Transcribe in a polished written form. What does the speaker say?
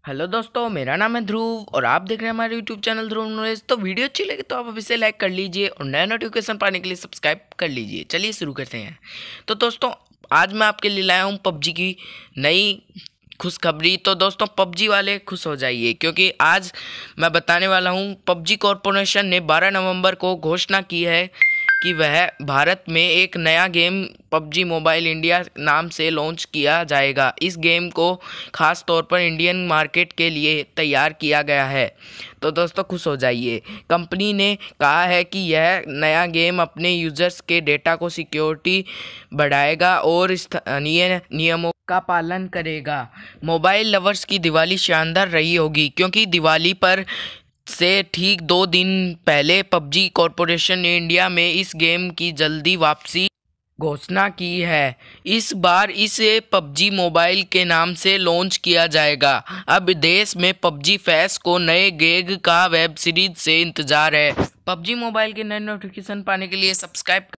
Hello दोस्तों, मेरा नाम है ध्रुव और आप देख रहे हैं हमारे यूट्यूब चैनल ध्रुव नॉलेज। तो वीडियो अच्छी लगी तो आप अभी से लाइक कर लीजिए और नया नोटिफिकेशन पाने के लिए सब्सक्राइब कर लीजिए। चलिए शुरू करते हैं। तो दोस्तों, आज मैं आपके लिए लाया हूँ पबजी की नई खुशखबरी। तो दोस्तों, पबजी वाले खुश हो जाइए क्योंकि आज मैं बताने वाला हूँ पबजी कॉरपोरेशन ने 12 नवंबर को घोषणा की है कि वह भारत में एक नया गेम पबजी मोबाइल इंडिया नाम से लॉन्च किया जाएगा। इस गेम को खास तौर पर इंडियन मार्केट के लिए तैयार किया गया है। तो दोस्तों, खुश हो जाइए। कंपनी ने कहा है कि यह नया गेम अपने यूजर्स के डेटा को सिक्योरिटी बढ़ाएगा और स्थानीय नियमों का पालन करेगा। मोबाइल लवर्स की दिवाली शानदार रही होगी क्योंकि दिवाली पर से ठीक 2 दिन पहले पबजी कॉरपोरेशन ने इंडिया में इस गेम की जल्दी वापसी घोषणा की है। इस बार इसे पबजी मोबाइल के नाम से लॉन्च किया जाएगा। अब देश में पबजी फेस्ट को नए गेग का वेब सीरीज से इंतजार है। पबजी मोबाइल के नए नोटिफिकेशन पाने के लिए सब्सक्राइब